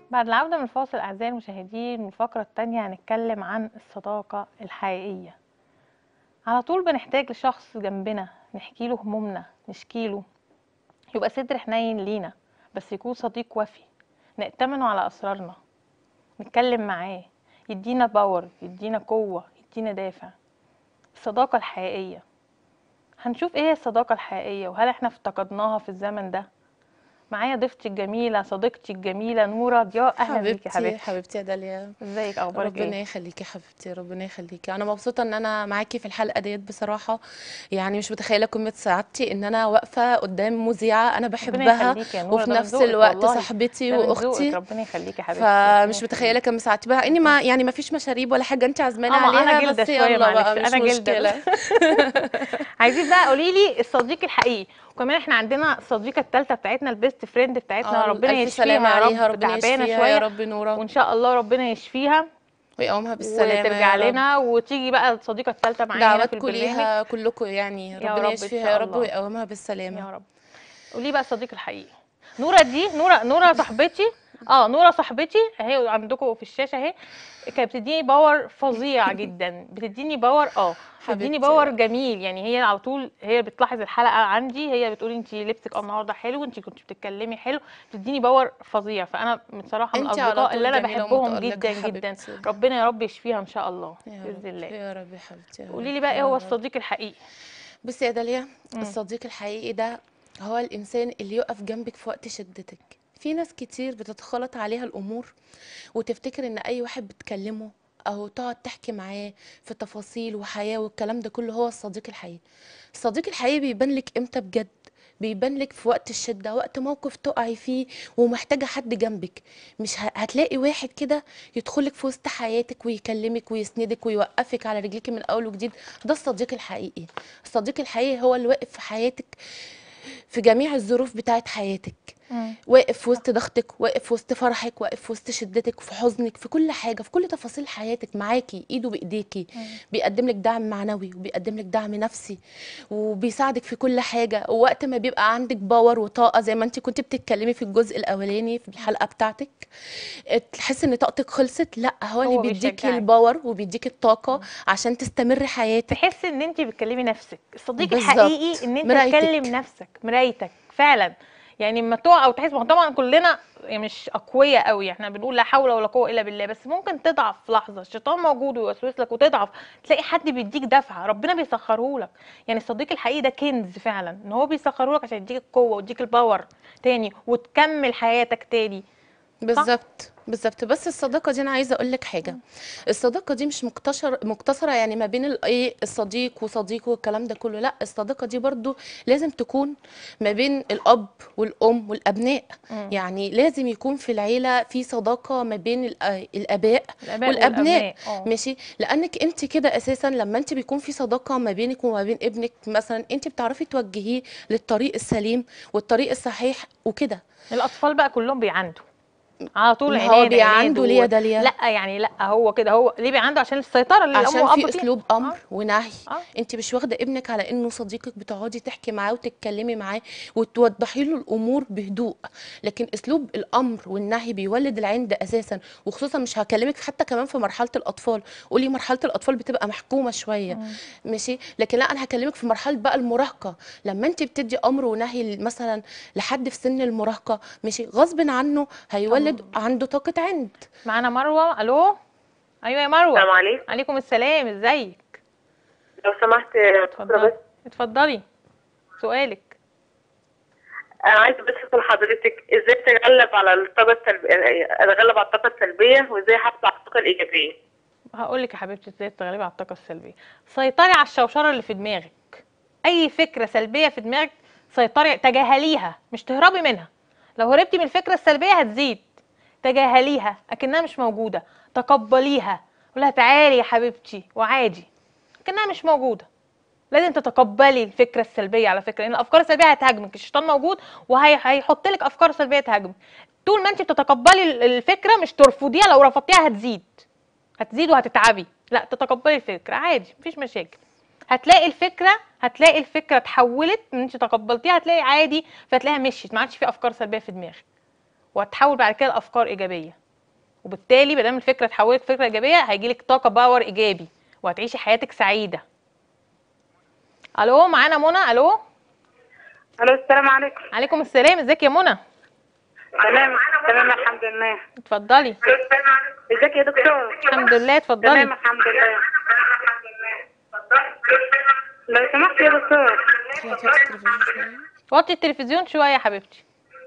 بعد العودة من الفاصل أعزائي المشاهدين، والفقرة التانية هنتكلم عن الصداقة الحقيقية. على طول بنحتاج لشخص جنبنا نحكيله همومنا، نشكيله، يبقى صدر حنين لينا، بس يكون صديق وفي نأتمنه على أسرارنا، نتكلم معاه، يدينا باور، يدينا قوة، يدينا دافع. الصداقة الحقيقية، هنشوف ايه هي الصداقة الحقيقية وهل احنا افتقدناها في الزمن ده. معايا ضيفتي الجميلة، صديقتي الجميلة نورة ضياء. أهلا بيكي يا حبيبتي حبيبتي. حبيبتي يا داليا. ازيك، أخبارك ايه؟ ربنا يخليكي حبيبتي، ربنا يخليكي. انا مبسوطه ان انا معاكي في الحلقه ديت بصراحه. يعني مش متخيله كميه سعادتي ان انا واقفه قدام مذيعه انا ربنا بحبها، يخليكي يا نورة، وفي ده من نفس ذوقك الوقت والله. صاحبتي ده من ذوقك، واختي. ربنا يخليكي يا حبيبتي، ربنا فمش متخيله يخليكي. كم سعادتي بقى اني ربنا. ما فيش مشاريب ولا حاجه انت عزمانه اه، ما انا عليها، جلده بس شويه، يلا بقى معلش مش انا جلده بس. مشكله. عايزين بقى قولي لي الصديق الحقيقي، وكمان احنا عندنا الصديقه الثالثه بتاعتنا، البيست فريند بتاعتنا، ربنا الف سلامه يشفيها يا عليها، رب، ربنا تعبانه يشفيها يا شويه، رب نوره، وان شاء الله ربنا يشفيها ويقومها بالسلامه وترجع يا رب. لنا وتيجي بقى الصديقه الثالثه معايا هنا في دعواتكم البرنامج. ليها كلكم، يعني يا ربنا رب ان يشفيها يا شاء رب الله. ويقومها بالسلامه. يا رب. قولي بقى الصديق الحقيقي. نورة دي، نورة صاحبتي. نورة صاحبتي اهي عندكم في الشاشة اهي. كانت بتديني باور فظيع جدا، بتديني باور، بتديني حبيبتي. باور جميل. يعني هي على طول هي بتلاحظ الحلقة عندي، هي بتقول انت لبسك النهارده حلو، انت كنت بتتكلمي حلو، بتديني باور فظيع. فانا بصراحة من انتي على الاصدقاء اللي طول انا جميلة بحبهم ومتألقة جدا يا جدا. حبيبتي. ربنا يا رب يشفيها ان شاء الله يا باذن رب الله. يا رب يا حبيبتي، يا قولي رب لي بقى ايه هو يا رب. الصديق الحقيقي؟ بصي يا داليا، امم. الصديق الحقيقي ده هو الإنسان اللي يقف جنبك في وقت شدتك. في ناس كتير بتتخلط عليها الأمور وتفتكر إن أي واحد بتكلمه أو تقعد تحكي معاه في تفاصيل وحياة والكلام ده كله هو الصديق الحقيقي. الصديق الحقيقي بيبان لك إمتى بجد؟ بيبان لك في وقت الشدة، وقت موقف تقعي فيه ومحتاجة حد جنبك. مش هتلاقي واحد كده يدخلك في وسط حياتك ويكلمك ويسندك ويوقفك على رجليك من أول وجديد. ده الصديق الحقيقي. الصديق الحقيقي هو اللي واقف في حياتك في جميع الظروف بتاعت حياتك، امم. واقف في وسط ضغطك، واقف في وسط فرحك، واقف في وسط شدتك، في حزنك، في كل حاجه، في كل تفاصيل حياتك معاكي، ايده بايديكي. بيقدم لك دعم معنوي وبيقدم لك دعم نفسي وبيساعدك في كل حاجه. ووقت ما بيبقى عندك باور وطاقه زي ما انت كنت بتتكلمي في الجزء الاولاني في الحلقه بتاعتك، تحس ان طاقتك خلصت، لا هو اللي هو بيديكي بيشجعك. الباور وبيديكي الطاقه عشان تستمر حياتك. تحس ان انت بتكلمي نفسك. الصديق الحقيقي بالظبط، ان انت تكلم مرايتك. نفسك، مرايتك فعلا. يعني لما تقع او تحس، ما هو طبعا كلنا يعني مش اقوياء قوي، احنا بنقول لا حول ولا قوه الا بالله، بس ممكن تضعف في لحظه، الشيطان موجود ويوسوس لك وتضعف، تلاقي حد بيديك دفعه، ربنا بيسخره لك. يعني الصديق الحقيقي ده كنز فعلا، ان هو بيسخره لك عشان يديك القوه ويديك الباور تاني وتكمل حياتك تاني. صح. بالظبط بالظبط. بس الصداقه دي انا عايزه اقول لك حاجه. الصداقه دي مش مقتصره يعني ما بين ايه الصديق وصديقه والكلام ده كله، لا الصداقه دي برضو لازم تكون ما بين الاب والام والابناء. امم. يعني لازم يكون في العيله في صداقه ما بين الاباء الاباء والابناء. والابناء. ماشي، لانك انت كده اساسا لما انت بيكون في صداقه ما بينك وما بين ابنك مثلا، انت بتعرفي توجهيه للطريق السليم والطريق الصحيح وكده. الاطفال بقى كلهم بيعندوا على طول ما هو عناد عناد بيعنده ليه يا داليا؟ لا يعني لا، هو كده، هو ليه بيعنده؟ عشان السيطره اللي الام عشان والاب في فيها. اسلوب امر اه. ونهي. اه. انت مش واخده ابنك على انه صديقك بتقعدي تحكي معاه وتتكلمي معاه وتوضحي له الامور بهدوء. لكن اسلوب الامر والنهي بيولد العند اساسا. وخصوصا مش هكلمك حتى كمان في مرحله الاطفال، قولي مرحله الاطفال بتبقى محكومه شويه. مم. ماشي، لكن لا انا هكلمك في مرحله بقى المراهقه. لما انت بتدي امر ونهي مثلا لحد في سن المراهقه، ماشي، غصب عنه هيولد طب عنده طاقه عند. معانا مروه. الو. ايوه يا مروه. السلام عليكم. عليكم السلام، ازيك؟ لو سمحت دكتورة اتفضلي. بس. اتفضلي. سؤالك. أنا عايزة بس أسأل حضرتك إزاي تتغلب على الطاقة السلبية، أتغلب على الطاقة السلبية وإزاي أحافظ على الطاقة الإيجابية؟ هقول لك يا حبيبتي ازاي تتغلبي على الطاقه السلبيه. سيطري على الشوشره اللي في دماغك. اي فكره سلبيه في دماغك سيطري، تجاهليها، مش تهربي منها. لو هربتي من الفكره السلبيه هتزيد. تجاهليها اكنها مش موجوده، تقبليها، قولها تعالي يا حبيبتي وعادي، اكنها مش موجوده. لازم تتقبلي الفكره السلبيه على فكره، لان الافكار السلبيه هتهاجمك، الشيطان موجود وهيحط لك افكار سلبيه تهاجمك. طول ما انت بتتقبلي الفكره مش ترفضيها، لو رفضتيها هتزيد وهتتعبي. لا، تتقبلي الفكره عادي، مفيش مشاكل. هتلاقي الفكره اتحولت ان انت تقبلتيها، هتلاقي عادي، فتلاقيها مشيت، ما عادش في افكار سلبيه في دماغك. وهتحول بعد كده لافكار ايجابيه، وبالتالي ما دام الفكره اتحولت فكره ايجابيه هيجيلك طاقه باور ايجابي وهتعيشي حياتك سعيده. الو معانا منى. الو. الو السلام عليكم. عليكم السلام، ازيك يا منى؟ تمام تمام الحمد لله. اتفضلي. ازيك يا دكتور؟ الحمد لله، اتفضلي. تمام الحمد لله. لو سمحت يا دكتور. وطي التلفزيون شويه يا حبيبتي.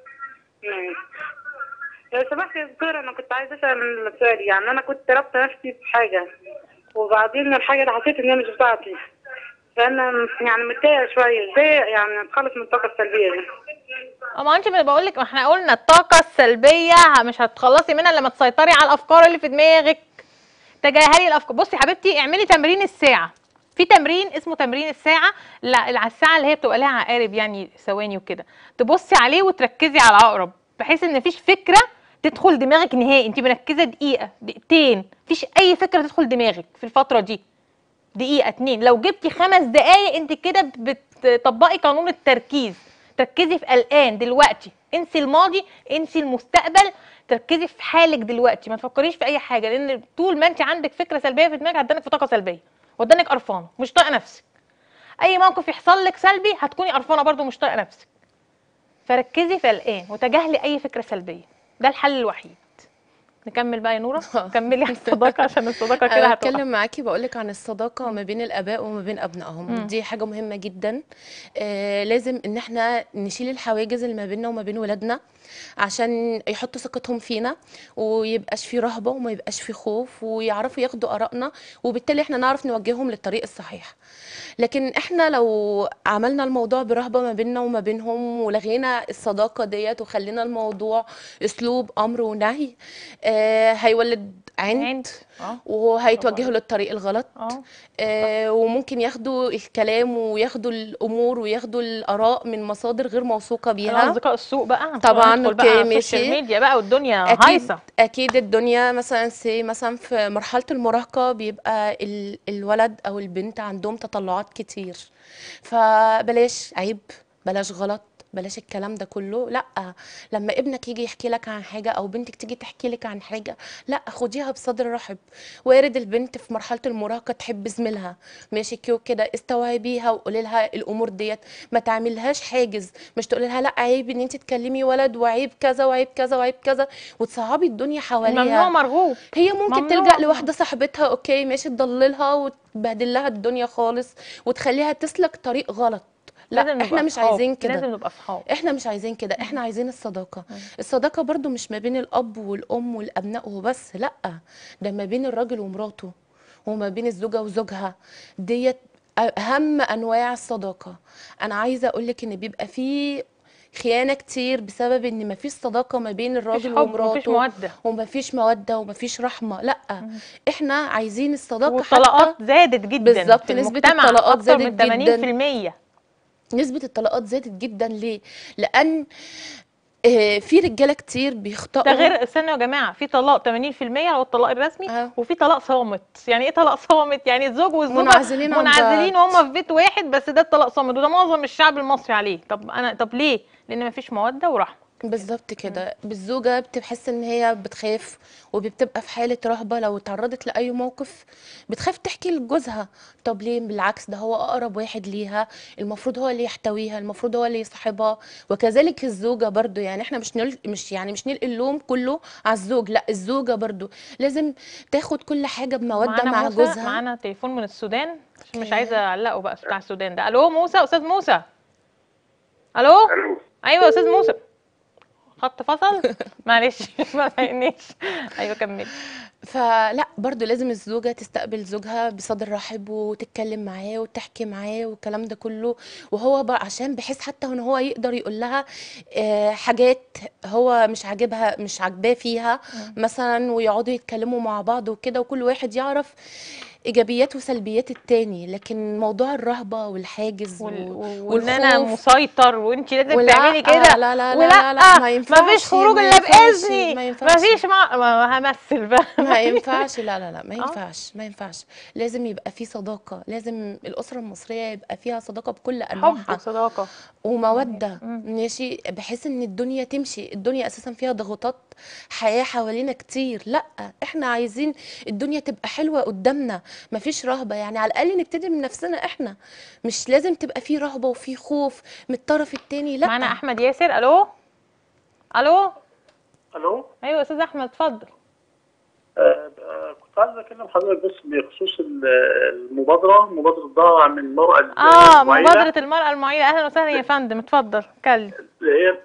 لو سمحت يا دكتور، انا كنت عايزه اسال سؤال. يعني انا كنت رابطه نفسي بحاجه وبعدين الحاجه دي حسيت ان هي مش بتاعتي، فانا يعني متضايقه شويه. ازاي يعني اتخلص من الطاقه السلبيه دي؟ ما انت بقول لك، ما احنا قلنا الطاقه السلبيه مش هتخلصي منها لما تسيطري على الافكار اللي في دماغك. تجاهلي الافكار. بصي يا حبيبتي، اعملي تمرين الساعه. في تمرين اسمه تمرين الساعه، لا على الساعه اللي هي بتبقى لها عقارب يعني ثواني وكده، تبصي عليه وتركزي على العقرب بحيث ان مفيش فكره تدخل دماغك نهائي. انت مركزه دقيقه دقيقتين، مفيش اي فكره تدخل دماغك في الفتره دي. دقيقه اتنين، لو جبتي 5 دقايق انت كده بتطبقي قانون التركيز. تركزي في الان دلوقتي، انسي الماضي، انسي المستقبل، تركزي في حالك دلوقتي، ما تفكريش في اي حاجه، لان طول ما انت عندك فكره سلبيه في دماغك هتدنك في طاقه سلبيه وهتدنك قرفانه مش طايقه نفسك. اي موقف يحصل لك سلبي هتكوني قرفانه برده مش طايقه نفسك. فركزي في الان وتجاهلي اي فكره سلبيه، ده الحل الوحيد. نكمل بقى يا نوره، كملي على الصداقه عشان الصداقه كده انا هتقع. بتكلم معاكي بقولك عن الصداقه ما بين الاباء وما بين ابنائهم، دي حاجه مهمه جدا. لازم ان احنا نشيل الحواجز اللي ما بيننا وما بين ولادنا عشان يحطوا ثقتهم فينا ويبقاش في رهبه وما يبقاش في خوف ويعرفوا ياخدوا ارائنا، وبالتالي احنا نعرف نوجههم للطريق الصحيح. لكن احنا لو عملنا الموضوع برهبه ما بيننا وما بينهم ولغينا الصداقه ديت وخلينا الموضوع اسلوب امر ونهي، هيولد عند وهيتوجهوا للطريق الغلط. وممكن ياخدوا الكلام وياخدوا الامور وياخدوا الاراء من مصادر غير موثوقه بيها. اصدقاء السوق بقى طبعا. اوكي ماشي. السوشيال ميديا بقى والدنيا هايصه. اكيد الدنيا مثلا في مرحله المراهقه بيبقى الولد او البنت عندهم تطلعات كتير، فبلاش عيب، بلاش غلط، بلاش الكلام ده كله. لا، لما ابنك يجي يحكي لك عن حاجه او بنتك تيجي تحكي لك عن حاجه، لا خديها بصدر رحب. وارد البنت في مرحله المراهقه تحب زميلها، ماشي كيو كده، استوعبيها وقولي لها الامور ديت، ما تعملهاش حاجز. مش تقولي لها لا عيب ان انت تكلمي ولد وعيب كذا وعيب كذا وعيب كذا وتصعبي الدنيا حواليها. ممنوع مرغوب. هي ممكن تلجأ لواحده صاحبتها، اوكي ماشي، تضللها وتبهدل لها الدنيا خالص وتخليها تسلك طريق غلط. لا احنا مش عايزين كده. لازم نبقى اصحاب. احنا مش عايزين كده، احنا عايزين الصداقه. الصداقه برضو مش ما بين الاب والام والابناء وبس، لا، ده ما بين الراجل ومراته وما بين الزوجه وزوجها. ديت اهم انواع الصداقه. انا عايزه اقول لك ان بيبقى في خيانه كتير بسبب ان مفيش صداقه ما بين الراجل ومراته، مفيش موده ومفيش موده ومفيش رحمه. لا، احنا عايزين الصداقه. والطلاقات زادت جدا بالظبط، نسبه الطلاقات زادت جدا. نسبة الطلاقات زادت جدا. ليه؟ لأن في رجالة كتير بيخطئوا. ده غير، استنوا يا جماعة، في طلاق 80% هو الطلاق الرسمي، وفي طلاق صامت. يعني ايه طلاق صامت؟ يعني الزوج والزوجة منعزلين وهم في بيت واحد، بس ده الطلاق صامت، وده معظم الشعب المصري عليه. طب ليه؟ لأن مفيش مودة ورحمة. بالظبط كده. بالزوجة بتحس ان هي بتخاف وبتبقى في حالة رهبة لو اتعرضت لأي موقف، بتخاف تحكي لجوزها. طب ليه؟ بالعكس، ده هو أقرب واحد ليها، المفروض هو اللي يحتويها، المفروض هو اللي يصاحبها. وكذلك الزوجة برضو. يعني احنا مش نلقي اللوم كله على الزوج، لا، الزوجة برضو لازم تاخد كل حاجة بمودة مع جوزها. معانا تليفون من السودان، عشان مش عايزة أعلقه بقى بتاع السودان ده. ألو موسى، أستاذ موسى. ألو. أيوه يا أستاذ موسى. خط فصل. معلش ما فهمنيش. ايوه كملي. فلا، برضو لازم الزوجه تستقبل زوجها بصدر رحب وتتكلم معاه وتحكي معاه والكلام ده كله، وهو عشان بحيث حتى ان هو يقدر يقول لها حاجات هو مش عاجباه فيها مثلا، ويقعدوا يتكلموا مع بعض وكده، وكل واحد يعرف ايجابيات وسلبيات التاني، لكن موضوع الرهبه والحاجز وان انا والخوف مسيطر وانت لازم ولا تعملي كده، لا لا ولا لا لا لا ما ما فيش ينفعش خروج ما الا ينفعش باذني، ما ما ينفعش فيش ما همثل بقى ما ينفعش لا لا لا ما اه ينفعش ما ينفعش. لازم يبقى في صداقة، لازم الأسرة المصرية يبقى فيها صداقة بكل حب أنواعها وصداقه يعني. ومودة، ماشي، بحيث ان الدنيا تمشي. الدنيا اساسا فيها ضغوطات حياة حوالينا كتير، لا احنا عايزين الدنيا تبقى حلوة قدامنا، مفيش رهبة. يعني على الأقل نبتدي من نفسنا احنا، مش لازم تبقى في رهبة وفي خوف من الطرف التاني، لا. معانا احمد ياسر. الو الو. الو. ايوه يا استاذ احمد اتفضل. كنت عايز اكلم حضرتك بس بخصوص مبادره ضاع من المراه المعيله مبادره المراه المعيله. اهلا وسهلا يا فندم، اتفضل اتكلم. اللي هي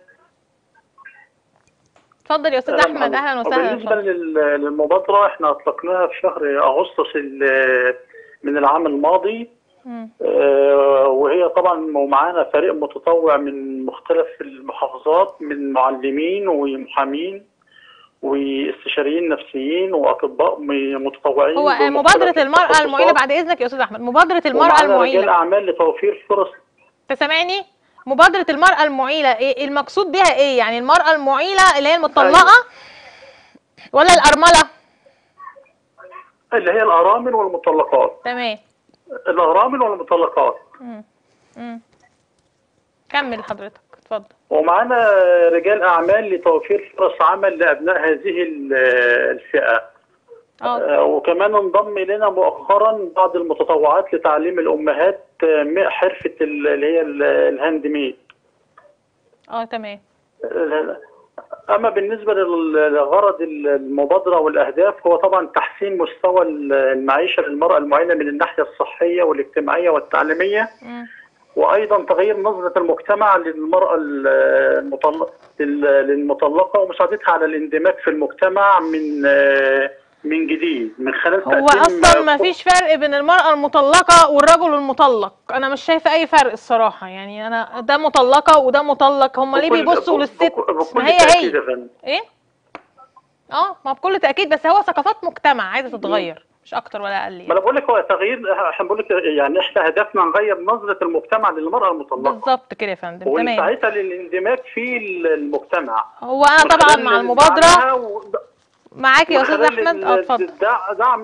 اتفضل يا استاذ احمد، اهلا وسهلا. بالنسبه اتفضل. للمبادره احنا اطلقناها في شهر اغسطس من العام الماضي. وهي طبعا ومعانا فريق متطوع من مختلف المحافظات، من معلمين ومحامين واستشاريين نفسيين واطباء متطوعين. هو مبادره المراه المعيله، بعد اذنك يا استاذ احمد، مبادره المراه المعيله رجال اعمال لتوفير فرص. انت سامعني؟ مبادره المراه المعيله ايه المقصود بها؟ ايه يعني المراه المعيله؟ اللي هي المطلقه ولا الارمله؟ اللي هي الارامل والمطلقات. تمام. الارامل والمطلقات. كمل حضرتك اتفضل. ومعانا رجال اعمال لتوفير فرص عمل لابناء هذه الفئه. وكمان انضم الينا مؤخرا بعض المتطوعات لتعليم الامهات حرفه اللي هي الهاند ميد. تمام. اما بالنسبه لغرض المبادره والاهداف، هو طبعا تحسين مستوى المعيشه للمراه المعيله من الناحيه الصحيه والاجتماعيه والتعليميه. وايضا تغيير نظره المجتمع للمراه للمطلقه ومساعدتها على الاندماج في المجتمع من جديد من خلال هو اصلا ما فيش فرق بين المراه المطلقه والرجل المطلق. انا مش شايفه اي فرق الصراحه، يعني انا ده مطلقه وده مطلق، هم ليه بيبصوا للست؟ ما هي ايه ما بكل تاكيد، بس هو ثقافات مجتمع عايزه تتغير مش اكتر ولا اقل يعني. ما انا بقول لك هو تغيير، احنا بقول لك يعني احنا هدفنا نغير نظره المجتمع للمراه المطلقه. بالظبط كده يا فندم. تمام. ونساعدها للاندماج في المجتمع. هو انا طبعا مع المبادره معاك يا استاذ احمد. اتفضل. دعم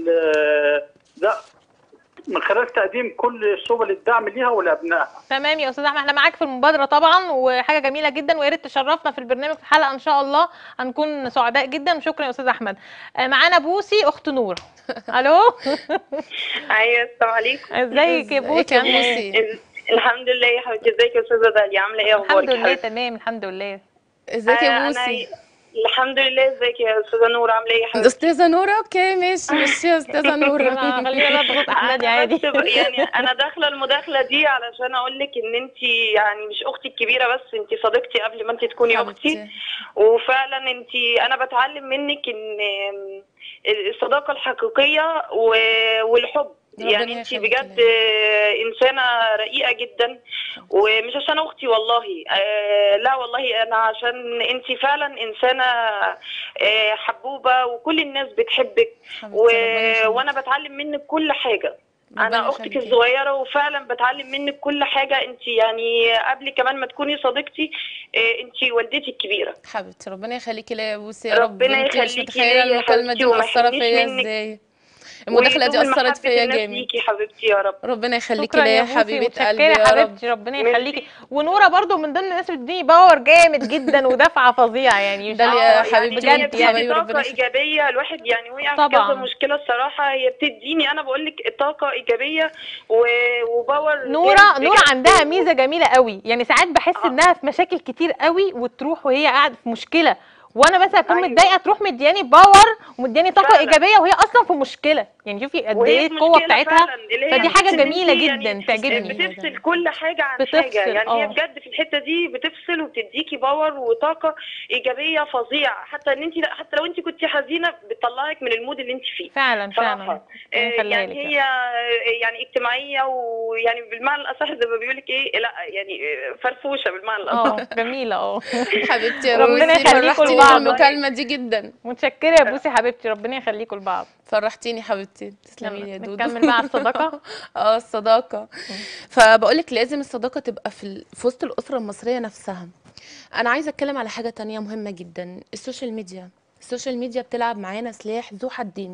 من خلال تقديم كل سبل الدعم ليها ولابنائها. تمام يا استاذ احمد، احنا معاك في المبادره طبعا، وحاجه جميله جدا، ويا ريت تشرفنا في البرنامج في حلقه ان شاء الله، هنكون سعداء جدا. وشكرا يا استاذ احمد. معانا بوسي اخت نور. الو. ايوه السلام عليكم. ازيك يا بوسي؟ الحمد لله يا حبيبتي. ازيك يا استاذه داليا؟ عامله ايه؟ اخبارك؟ الحمد لله تمام الحمد لله. ازيك يا بوسي؟ الحمد لله. ازيك يا استاذه نور؟ عامله ايه يا حبيبتي؟ استاذه نوره. اوكي ماشي يا استاذه نوره. خلينا بقى بصوت احمد عادي. يعني انا داخله المداخله دي علشان اقول لك ان انت يعني مش اختي الكبيره بس، انت صديقتي قبل ما انت تكوني اختي. وفعلا انا بتعلم منك ان الصداقه الحقيقيه والحب. يعني انت بجد انسانه رقيقه جدا، ومش عشان اختي والله، لا والله انا عشان انت فعلا انسانه حبوبه وكل الناس بتحبك، وانا بتعلم منك كل حاجه. انا اختك الصغيره وفعلا بتعلم منك كل حاجه. انت يعني قبل كمان ما تكوني صديقتي انت والدتي الكبيره. حبيبتي ربنا يخليكي ليا يا بوسي يا رب. ربنا انت مش يخليكي متخيله المكالمه دي مأثره فيا ازاي. المداخله دي اثرت فيا جامد. ليكي حبيبتي يا رب. ربنا يخليكي ليا يا حبيبه قلبي يا رب. ربنا يخليكي. ونوره برضو من ضمن الناس اللي بتديني باور جامد جدا ودفعه فظيعه يعني. داليا حبيبتي بجد يعني طاقه ايجابيه. الواحد يعني وقع في كذا مشكله الصراحه، هي بتديني انا بقول لك طاقه ايجابيه وباور. نوره عندها ميزه جميله قوي، يعني ساعات بحس انها في مشاكل كتير قوي وتروح وهي قاعده في مشكله، وانا مثلا اكون متضايقه تروح مدياني باور ومدياني طاقه ايجابيه وهي اصلا في مشكله. يعني شوفي قد ايه القوه بتاعتها. فدي حاجه جميله جدا يعني تعجبني. بتفصل كل حاجه عن حاجه يعني. هي بجد في الحته دي بتفصل وبتديكي باور وطاقه ايجابيه فظيعه. حتى ان انت حتى لو انت كنت حزينه بتطلعك من المود اللي انت فيه. فعلا فعلا. يعني هي يعني اجتماعيه، ويعني بالمعنى الاصح زي ما بيقول لك ايه، لا يعني فرفوشه بالمعنى الاصح. جميله. حبيبتي يا ربنا يخليكم بعض. المكالمه دي جدا. متشكره يا بوسي حبيبتي، ربنا يخليكم لبعض. فرحتيني حبيبتي، تسلمي لي يا دودو. نكمل بقى على الصداقه. الصداقه. فبقول لك لازم الصداقه تبقى في وسط الاسره المصريه نفسها. انا عايزه اتكلم على حاجه تانية مهمه جدا، السوشيال ميديا. السوشيال ميديا بتلعب معانا سلاح ذو حدين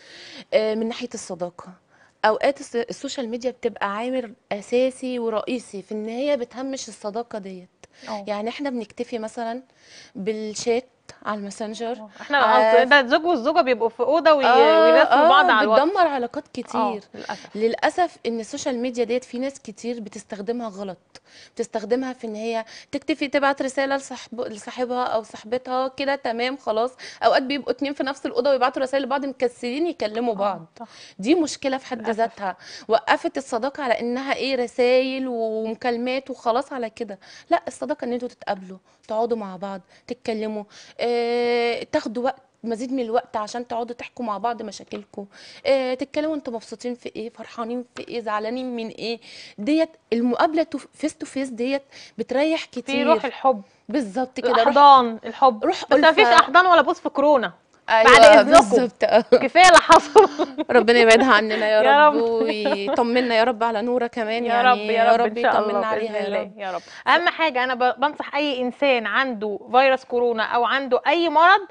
من ناحيه الصداقه. اوقات السوشيال ميديا بتبقى عامل اساسي ورئيسي في ان هي بتهمش الصداقه ديت. يعني احنا بنكتفي مثلا بالشات على الماسنجر. احنا ده الزوج والزوجه بيبقوا في اوضه ويراسلوا بعض على الواتس. بتدمر علاقات كتير. للاسف. للاسف ان السوشيال ميديا ديت في ناس كتير بتستخدمها غلط، بتستخدمها في ان هي تكتفي تبعت رساله لصاحبها او صاحبتها كده تمام خلاص. اوقات بيبقوا اتنين في نفس الاوضه ويبعتوا رسائل لبعض مكسلين يكلموا بعض. دي مشكله في حد ذاتها، وقفت الصداقه على انها ايه، رسائل ومكالمات وخلاص على كده. لا، الصداقه ان انتوا تتقابلوا، تقعدوا مع بعض، تتكلموا، تاخدوا وقت، مزيد من الوقت عشان تقعدوا تحكوا مع بعض مشاكلكم، تتكلموا انتوا مبسوطين في ايه، فرحانين في ايه، زعلانين من ايه. ديت المقابله فيس تو فيس ديت بتريح كتير، في روح الحب. بالظبط كده، الاحضان الحب. روح بس ما فيش احضان ولا بوس في كورونا. أيوة بعد اذنكم بالظبط. كفايه اللي حصل. ربنا يبعدها عننا يا يا رب، رب. ويطمنا يا رب على نوره كمان. يا رب يعني يا رب ان شاء الله يطمنا عليها بإذن يا الله رب. يا رب. اهم حاجه انا بنصح اي انسان عنده فيروس كورونا او عنده اي مرض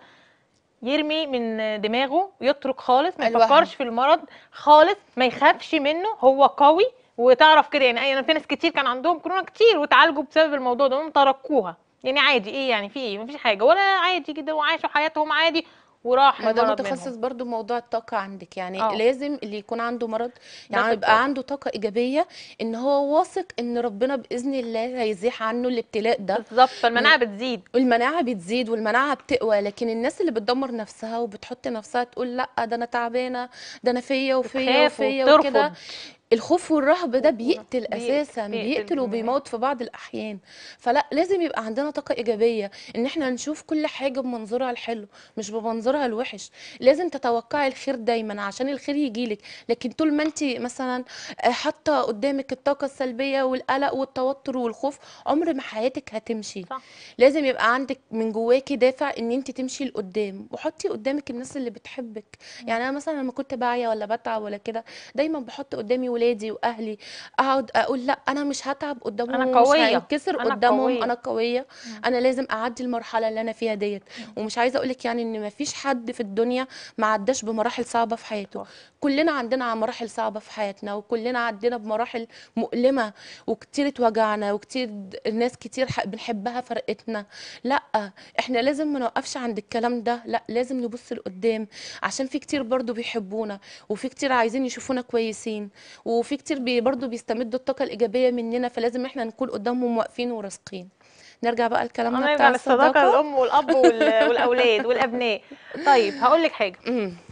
يرمي من دماغه، يترك خالص، ما يفكرش في المرض خالص، ما يخافش منه، هو قوي. وتعرف كده يعني انا في ناس كتير كان عندهم كورونا كتير وتعالجوا بسبب الموضوع ده، هم تركوها. يعني عادي، ايه يعني، في ايه، مفيش حاجه، ولا عادي جدا وعاشوا حياتهم عادي وراح ما ده المرض متخصص منهم. برضو موضوع الطاقة عندك. يعني لازم اللي يكون عنده مرض يعني في يبقى عنده طاقة إيجابية، إن هو واثق إن ربنا بإذن الله هيزيح عنه الابتلاء ده. بالظبط، فالمناعة بتزيد. والمناعة بتزيد والمناعة بتقوى. لكن الناس اللي بتدمر نفسها وبتحط نفسها تقول لا ده أنا تعبانة، ده أنا فيا وفيا وفيا وكده، الخوف والرهب ده بيقتل اساسا، بيقتل وبيموت في بعض الاحيان. فلا، لازم يبقى عندنا طاقه ايجابيه، ان احنا نشوف كل حاجه بمنظورها الحلو مش بمنظورها الوحش. لازم تتوقعي الخير دايما عشان الخير يجيلك. لكن طول ما انت مثلا حاطه قدامك الطاقه السلبيه والقلق والتوتر والخوف، عمر ما حياتك هتمشي. صح. لازم يبقى عندك من جواكي دافع ان انت تمشي لقدام، وحطي قدامك الناس اللي بتحبك. يعني انا مثلا لما كنت باعيه ولا بتعب ولا كده، دايما بحط قدامي ولادي واهلي، اقعد اقول لا انا مش هتعب قدامهم، انا قويه، مش هنكسر قدامهم، انا قويه. انا لازم اعدي المرحله اللي انا فيها ديت. ومش عايزه اقول لك يعني ان مفيش حد في الدنيا ما عداش بمراحل صعبه في حياته. كلنا عندنا مراحل صعبه في حياتنا، وكلنا عدينا بمراحل مؤلمه، وكتير اتوجعنا، وكتير ناس كتير بنحبها فرقتنا. لا، احنا لازم ما نوقفش عند الكلام ده، لا لازم نبص لقدام، عشان في كتير برضو بيحبونا، وفي كتير عايزين يشوفونا كويسين، وفي كتير برضو بيستمدوا الطاقه الايجابيه مننا. فلازم احنا نكون قدامهم واقفين وراسخين. نرجع بقى لكلامنا بتاع الصداقه، الام والاب والاولاد والابناء. طيب هقول لك حاجه.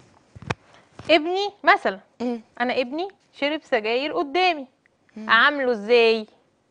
ابني مثلا، انا ابني شرب سجاير قدامي، اعامله ازاي؟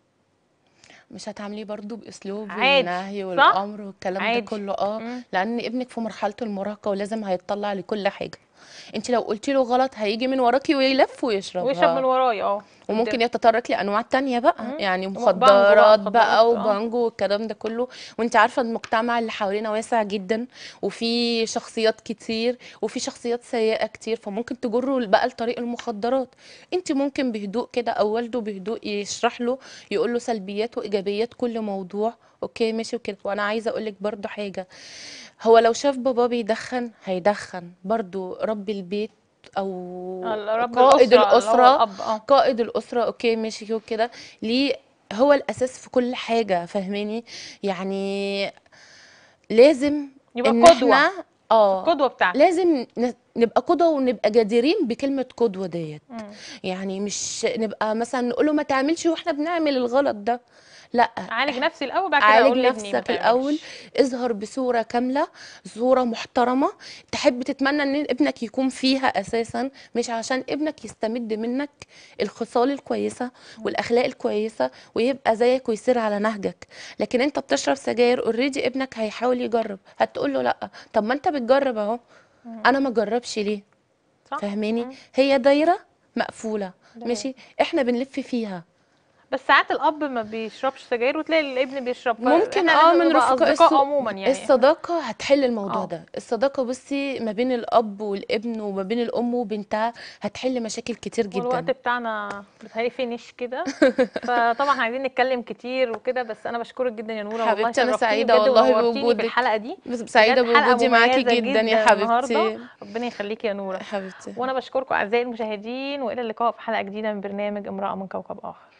مش هتعامليه برضو باسلوب النهي والامر والكلام ده كله. لان ابنك في مرحله المراهقه ولازم هيتطلع لكل حاجه. انت لو قلتي له غلط هيجي من وراكي ويلف ويشرب من ورايا. وممكن يتطرق لانواع تانية بقى، يعني مخدرات بقى وبانجو والكلام ده كله. وانت عارفه المجتمع اللي حوالينا واسع جدا، وفي شخصيات كتير، وفي شخصيات سيئه كتير، فممكن تجره بقى لطريق المخدرات. انت ممكن بهدوء كده، او والده بهدوء يشرح له، يقول له سلبيات وايجابيات كل موضوع، اوكي ماشي وكده. وانا عايزه اقول لك برده حاجه، هو لو شاف باباه بيدخن هيدخن برضو. رب البيت او قائد الاسره قائد الاسره اوكي ماشي وكده، ليه هو الاساس في كل حاجه، فاهماني؟ يعني لازم يبقى ان قدوه. احنا القدوه بتاعتك لازم نبقى قدوه، ونبقى جديرين بكلمه قدوه ديت. يعني مش نبقى مثلا نقول له ما تعملش واحنا بنعمل الغلط ده، لا. عالج نفسي الاول، بعد كده عالج نفسك الاول، اظهر بصوره كامله، صوره محترمه تحب تتمنى ان ابنك يكون فيها اساسا، مش عشان ابنك يستمد منك الخصال الكويسه والاخلاق الكويسه ويبقى زيك ويسير على نهجك. لكن انت بتشرب سجاير اوريدي، ابنك هيحاول يجرب، هتقول له لا، طب ما انت بتجرب اهو، انا ما اجربش ليه؟ فاهماني؟ هي دايره مقفوله، ماشي، احنا بنلف فيها بس ساعات الاب ما بيشربش سجاير وتلاقي الابن بيشرب، ممكن إحنا لازم من نبقى رفقاء اصدقاء عموما يعني. الصداقة هتحل الموضوع اه ده. الصداقة بصي ما بين الأب والابن وما بين الأم وبنتها هتحل مشاكل كتير والوقت جدا. بتاعنا بتهيألي فينش كده، فطبعا عايزين نتكلم كتير وكده، بس انا بشكرك جدا يا نوره، والله حبيبتي أنا شرفتيني سعيدة بجد والله ونورتيني بوجودك، بالحلقه دي. بس سعيدة بجد حلقه بوجودي معاكي مميزه جدا يا جدا النهارده، حبيبتي. ربنا يخليكي يا نوره. حبيبتي وانا بشكركم اعزائي المشاهدين، والى اللقاء في حلقه جديده من برنامج امراه من كوكب اخر.